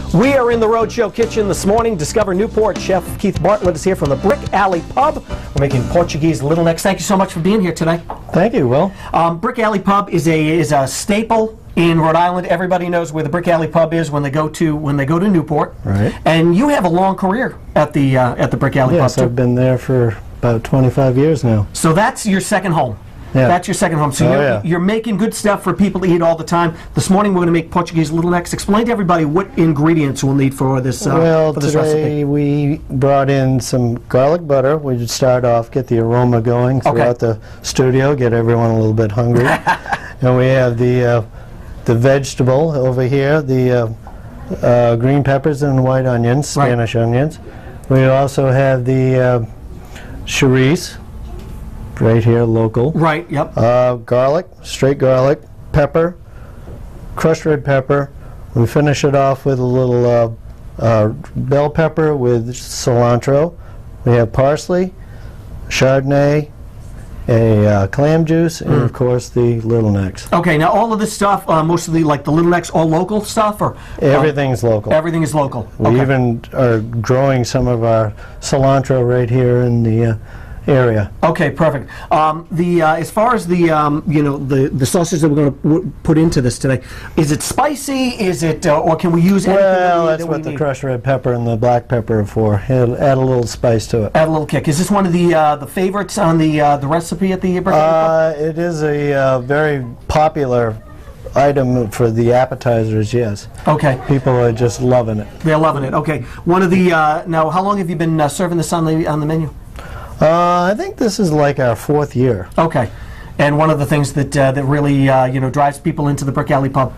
We are in the Roadshow kitchen this morning. Discover Newport. Chef Keith Bartlett is here from the Brick Alley Pub. We're making Portuguese Little Necks. Thank you so much for being here today. Thank you, Will. Brick Alley Pub is a staple in Rhode Island. Everybody knows where the Brick Alley Pub is when they go to Newport. Right. And you have a long career at the Brick Alley Pub. Yes, too. I've been there for about 25 years now. So that's your second home. Yeah. That's your second home. So you're making good stuff for people to eat all the time. This morning we're going to make Portuguese Little Necks. Explain to everybody what ingredients we'll need for this Today recipe. we brought in some garlic butter. We would start off, get the aroma going throughout the studio, get everyone a little bit hungry. And we have the vegetable over here, the green peppers and white onions, Spanish onions. We also have the chorizo. Right here, local. Right, yep. Garlic, straight garlic, pepper, crushed red pepper. We finish it off with a little bell pepper with cilantro. We have parsley, Chardonnay, a clam juice, and of course the Little Necks. Okay, now all of this stuff, most of the Little Necks, all local stuff, or everything's local. Everything is local. We even are growing some of our cilantro right here in the area. Okay, perfect. As far as the sausage that we're going to put into this today, is it spicy? Is it, or can we use anything? Well, that's what the crushed red pepper and the black pepper are for. It'll add a little spice to it. Add a little kick. Is this one of the favorites on the recipe at the Brick Alley Pub? It is a very popular item for the appetizers, yes. Okay. People are just loving it. They're loving it. Okay. One of the now, how long have you been serving this on the menu? I think this is like our 4th year. Okay, and one of the things that that really drives people into the Brick Alley Pub.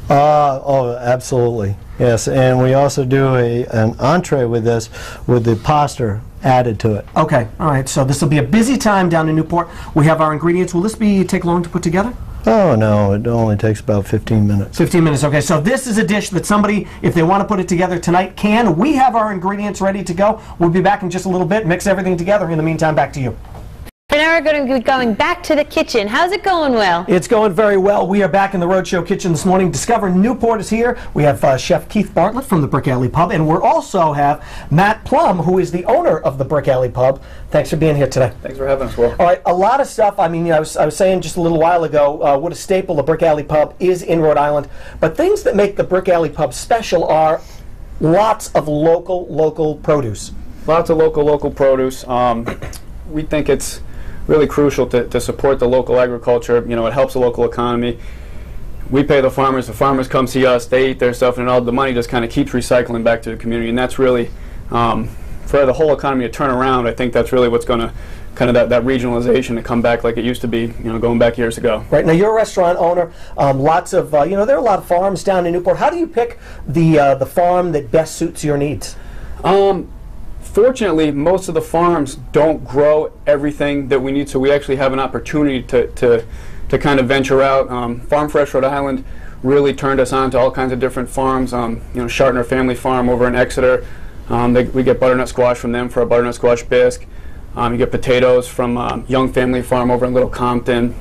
Oh, absolutely, yes. And we also do an entree with this, with the pasta added to it. Okay, all right. So this will be a busy time down in Newport. We have our ingredients. Will this take long to put together? Oh, no, it only takes about 15 minutes. 15 minutes, okay. So this is a dish that somebody, if they want to put it together tonight, can. We have our ingredients ready to go. We'll be back in just a little bit, mix everything together. In the meantime, back to you. Now we're going to be going back to the kitchen. How's it going, Will? It's going very well. We are back in the Roadshow kitchen this morning. Discover Newport is here. We have Chef Keith Bartlett from the Brick Alley Pub, and we also have Matt Plum, who is the owner of the Brick Alley Pub. Thanks for being here today. Thanks for having us, Will. All right, a lot of stuff. I mean, I was saying just a little while ago what a staple the Brick Alley Pub is in Rhode Island, but things that make the Brick Alley Pub special are lots of local produce. Lots of local produce. We think it's really crucial to support the local agriculture. You know, it helps the local economy. We pay the farmers come see us, they eat their stuff, and all the money just kind of keeps recycling back to the community, and that's really, for the whole economy to turn around, I think that's really what's going to, kind of that regionalization to come back like it used to be, going back years ago. Right, now you're a restaurant owner, lots of, there are a lot of farms down in Newport. How do you pick the farm that best suits your needs? Fortunately, most of the farms don't grow everything that we need, so we actually have an opportunity to kind of venture out. Farm Fresh Rhode Island really turned us on to all kinds of different farms. Shartner Family Farm over in Exeter, we get butternut squash from them for a butternut squash bisque. You get potatoes from Young Family Farm over in Little Compton.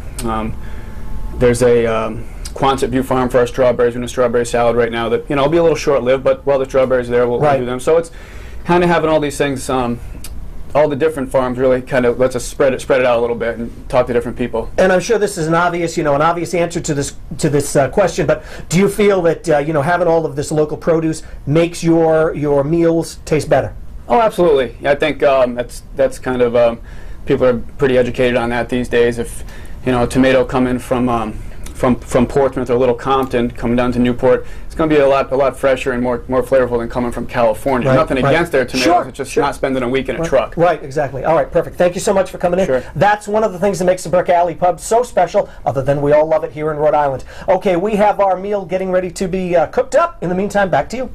There's a Quonset View Farm for our strawberries. We're doing a strawberry salad right now that will be a little short-lived, but while the strawberries are there, we'll do them. So it's kind of having all these things, all the different farms really kind of lets us spread it out a little bit and talk to different people. And I'm sure this is an obvious answer to this question, but do you feel that having all of this local produce makes your meals taste better? Oh, absolutely. I think that's kind of people are pretty educated on that these days. If a tomato coming from Portsmouth or Little Compton coming down to Newport, it's going to be a lot fresher and more flavorful than coming from California. Nothing against their tomatoes, it's just not spending a week in a truck. Right, exactly. All right, perfect. Thank you so much for coming in. Sure. That's one of the things that makes the Brick Alley Pub so special, other than we all love it here in Rhode Island. Okay, we have our meal getting ready to be cooked up. In the meantime, back to you.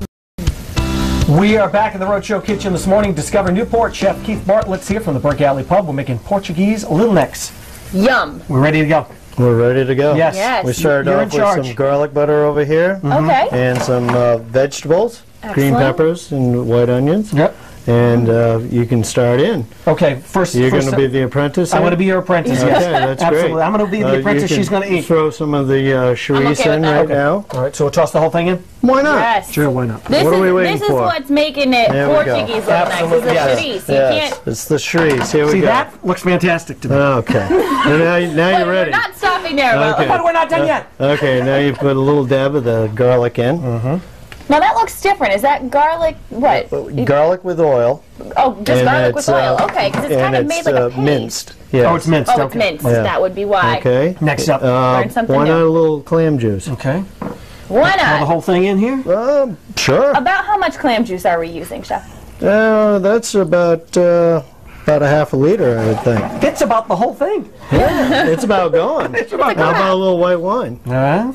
We are back in the Roadshow kitchen this morning. Discover Newport. Chef Keith Bartlett's here from the Brick Alley Pub. We're making Portuguese Little Necks. Yum. We're ready to go. We're ready to go. Yes. We started off with some garlic butter over here. Okay. And some vegetables, Excellent. green peppers and white onions. Yep. and you can start in. Okay, first. You're going to be the apprentice? I'm going to be your apprentice, Okay, yes. that's Absolutely. great. I'm going to be the apprentice she's going to eat. Throw some of the charisse okay in with that. right Okay. now. All right, so we'll toss the whole thing in? Why not? Yes. Sure, why not? This What are we waiting This is for? what's making it There we go. Portuguese look nice. It's Absolutely, the yes. charisse. You Yes, can't. it's the charisse. Here we See, go. that looks fantastic to me. Okay. now you're We're ready. not stopping there, Will. Okay. But we're not done yet. Okay, now you put a little dab of the garlic in. Now that looks different. Is that garlic? What? Garlic with oil. Oh, just and garlic with it's, oil. Okay, because it's and kind of it's, made like a paste. minced. Yes. Oh, it's minced. Oh, it's okay. minced. Yeah. That would be why. Okay. Next up. Learn something why new. not a little clam juice? Okay. Why Pour the not? whole thing in here? Sure. About how much clam juice are we using, Chef? That's about a half a liter, I would think. It's about the whole thing. It's about gone. How about a little white wine? All right.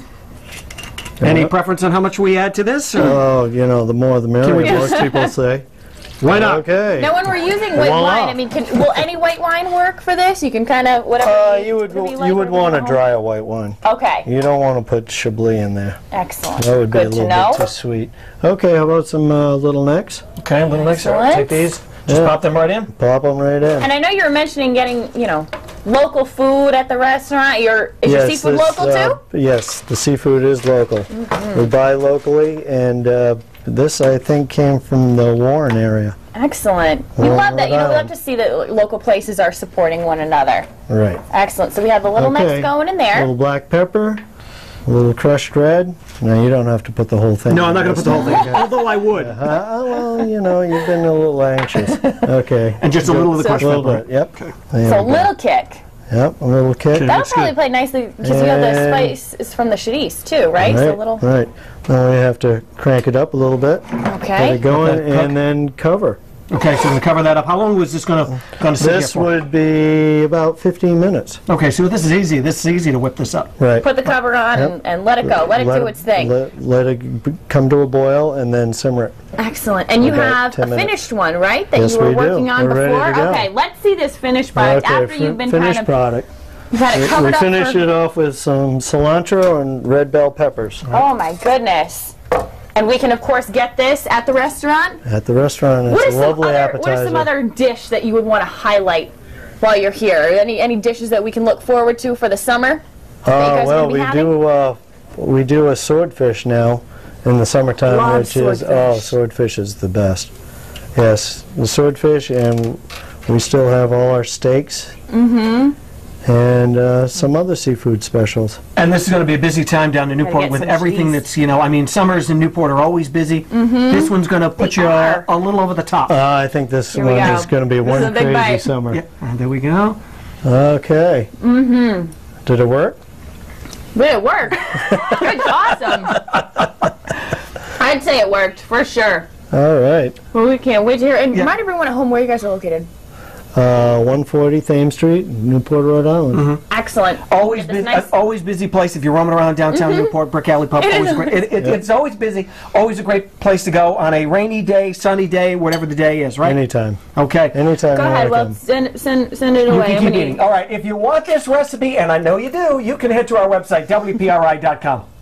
Any preference on how much we add to this? Or? Oh, the more the merrier, we most people say. Why not? Okay. Now, when we're using white Voila. wine, I mean, will any white wine work for this? You can kind of whatever. You would whatever like, you would whatever want a want. drier white wine. Okay. You don't want to put Chablis in there. Excellent. That would be Good a little to know. bit too sweet. Okay, how about some little necks? Okay, a little next. All right, take these. Just Yeah. pop them right in. Pop them right in. And I know you were mentioning getting, local food at the restaurant. Is your seafood this, local too? Yes, the seafood is local. We buy locally, and this I think came from the Warren area. Excellent. We Well, love that. We Rhode love to see that local places are supporting one another. Right. Excellent. So we have the little necks going in A there. little black pepper, a little crushed red. No, you don't have to put the whole thing. No, I'm in not going to this. put the whole thing. Although I would. Well, you've been a little anxious. Okay. And just a little of the crushed A little pepper. bit. Yep. So There a we go. little kick. Yep, a little kick. That'll Looks probably good. play nicely because you have the And- spice is from the charisse too, right? So a little. Right. Now we have to crank it up a little bit. Get Okay. it going, Okay, cook. and then cover. Okay, so we're going to cover that up. How long was this going to sit here This for? would be about 15 minutes. Okay, so this is easy. This is easy to whip this up. Right. Put the cover on Yep. and let it go. Let it do its thing. Let it come to a boil and then simmer it. Excellent. And you About have 10 a minutes. finished one, right? That Yes, you were we do. working on We're ready before? to go. Okay, let's see this finished product after you've been finished kind of product. you've had it We covered up finish for it off with some cilantro and red bell peppers. Oh my goodness. And we can of course get this at the restaurant. At the restaurant, What it's is a lovely what appetizer. is some other dish that you would want to highlight while you're here? Any dishes that we can look forward to for the summer? that you guys are Well, gonna be we do a swordfish now in the summertime, Love which is swordfish is the best. Yes, the swordfish, and we still have all our steaks. And some other seafood specials. And this is going to be a busy time down in Newport get with some everything cheese. that's, I mean, summers in Newport are always busy. This one's going to put They you are. a little over the top. I think this Here we one go. is going to be This is one a big crazy bite. summer. Yeah, and there we go. Okay. Did it work? But it worked. It's awesome. I'd say it worked for sure. All right. Well, we can't wait to hear. And Yeah. remind everyone at home where you guys are located. 140 Thames Street, Newport, Rhode Island. Excellent. Always It's busy, nice. always busy place. If you're roaming around downtown Newport, Brick Alley Pub, It always is. great. It's always busy. Always a great place to go on a rainy day, sunny day, whatever the day is, right? Anytime. Okay. Anytime. Go you ahead. wanna Well, come. send it You away. can I'm keep gonna eating. All right. If you want this recipe, and I know you do, you can head to our website, WPRI.com.